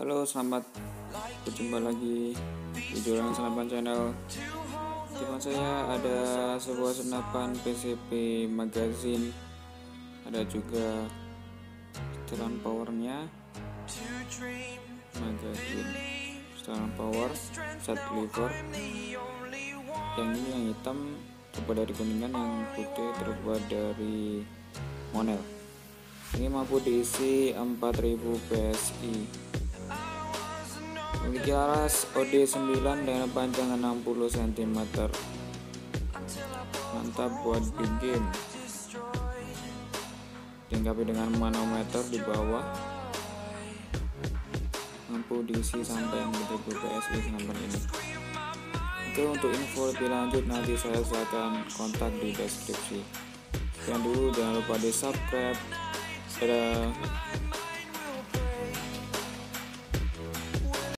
Halo, selamat berjumpa lagi di Jurang Senapan Channel. Di depan saya ada sebuah senapan PCP magazine, ada juga setelan powernya, magazine setelan power, set lever. Yang ini yang hitam terbuat dari kuningan, yang putih terbuat dari monel. Ini mampu diisi 4000 PSI. Memiliki laras OD9 dengan panjang 60 cm. Mantap buat big game. Dilengkapi dengan manometer di bawah. Mampu diisi sampai 4000 PSI senapan ini. Oke, untuk info lebih lanjut nanti saya akan kontak di deskripsi. Sekian dulu, jangan lupa di subscribe. Dadah.